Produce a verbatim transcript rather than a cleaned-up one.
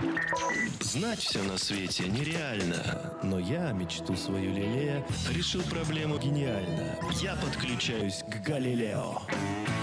Знать все на свете нереально, но я мечту свою лелея решил проблему гениально. Я подключаюсь к Галилео.